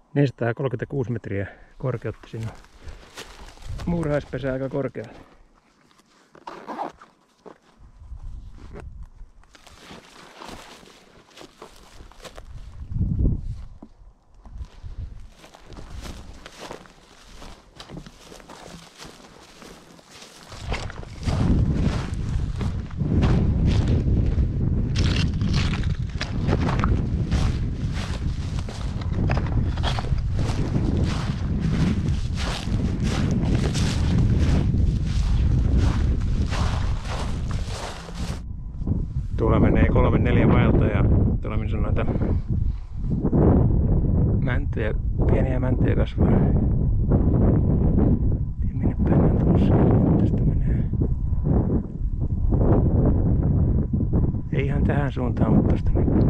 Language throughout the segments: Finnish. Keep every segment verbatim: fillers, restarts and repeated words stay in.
neljäsataakolmekymmentäkuusi metriä korkeutta siinä on. Muurahaispesä aika korkealla. Tuolla menee kolme neljä vaelta ja tuolla missä on noita mäntyjä, pieniä mäntyjä kasvaa. Tiedä minne päin on tulossa. Tästä menee. Ei ihan tähän suuntaan, mutta tästä menee.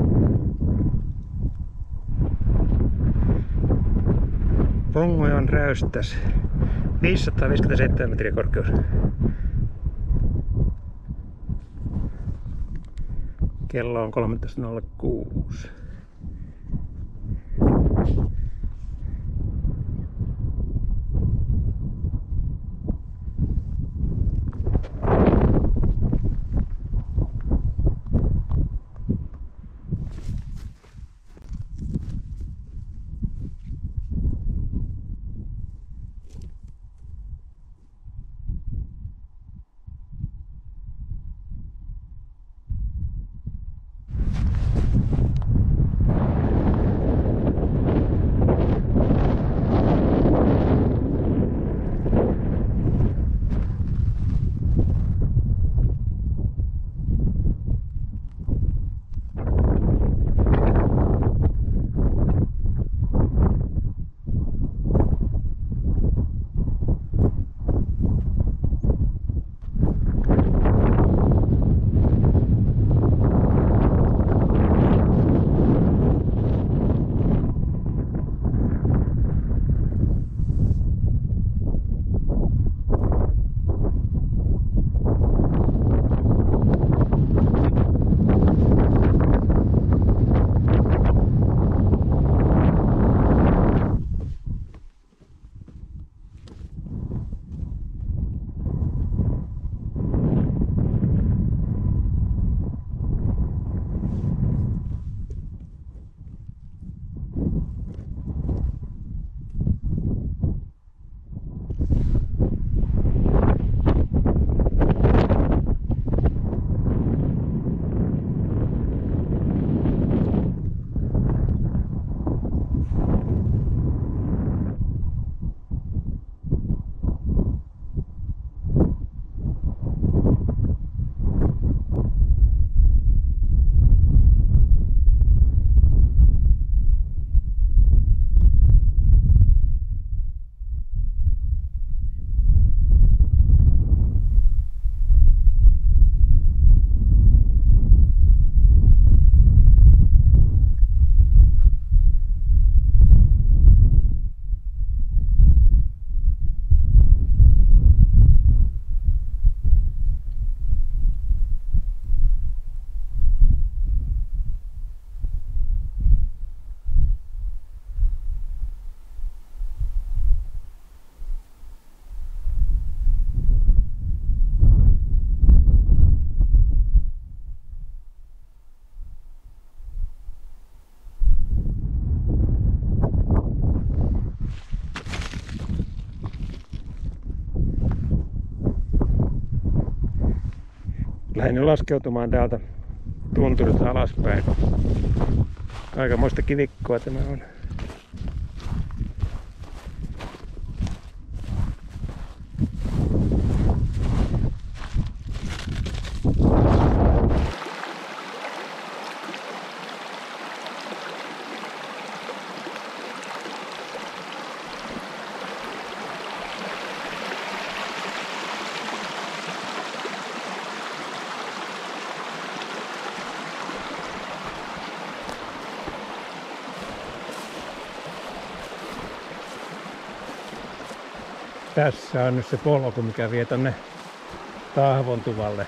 Pongojon räystäs. viisisataaviisikymmentäseitsemän metriä korkeus. Kello on kolmetoista nolla kuusi. Lähdin laskeutumaan täältä tunturista alaspäin. Aikamoista kivikkoa tämä on. Tässä on nyt se polku, mikä vie tonne Tahvontuvalle.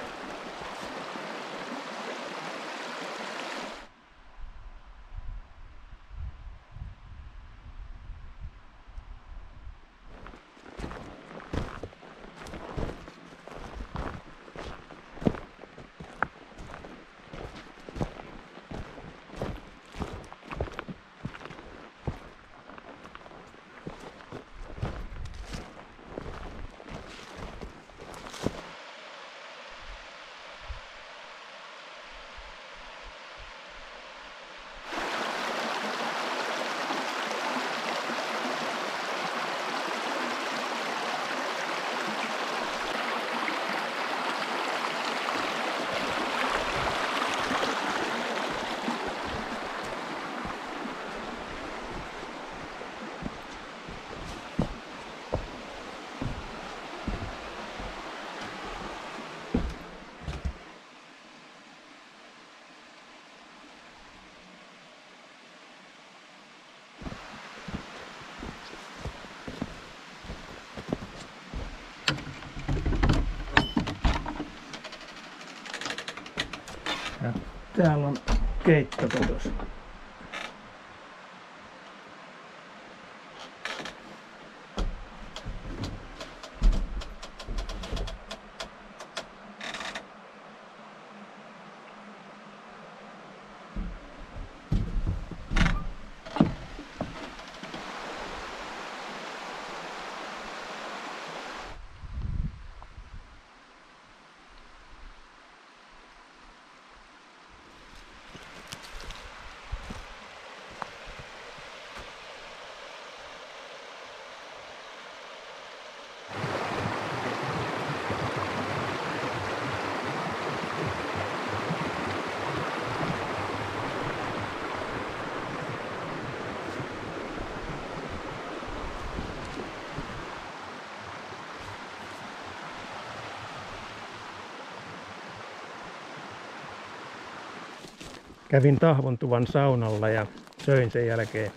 Täällä on keittokotos. Kävin Tahvontuvan saunalla ja söin sen jälkeen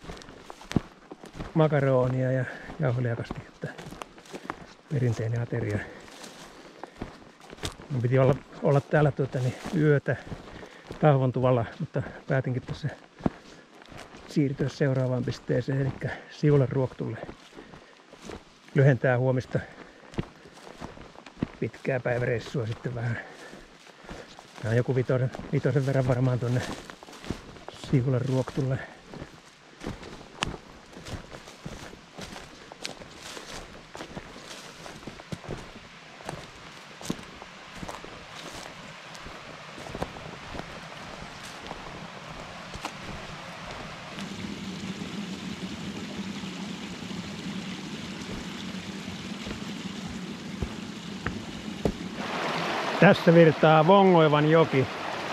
makaronia ja jauhelijakastiketta. Perinteinen ateria. Mun piti olla, olla täällä tuota, niin yötä Tahvontuvalla, mutta päätinkin tässä siirtyä seuraavaan pisteeseen, eli Siulan Ruoktulle. Lyhentää huomista pitkää päiväreissua sitten vähän. Tää on joku vitosen, vitosen verran varmaan tuonne Siulan Ruoktulle. Tässä virtaa Vongoivan joki.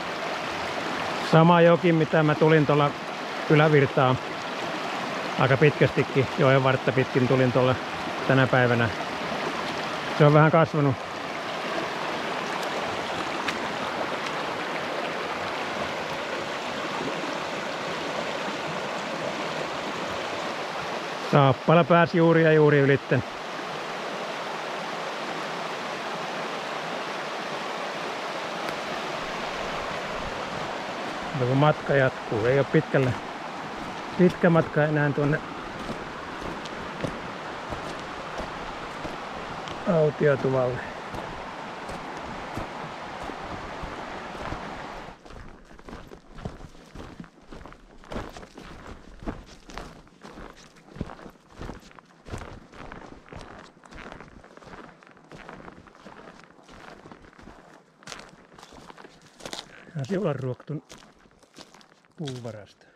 Sama joki, mitä mä tulin tuolla ylävirtaan. Aika pitkästikin, joen vartta pitkin tulin tuolla tänä päivänä. Se on vähän kasvanut. Saappala pääsi juuri ja juuri ylitten. Kun matka jatkuu, ei ole pitkälle, pitkä matka enää tuonne autiotuvalle. Siulan Ruoktun puuvarasta.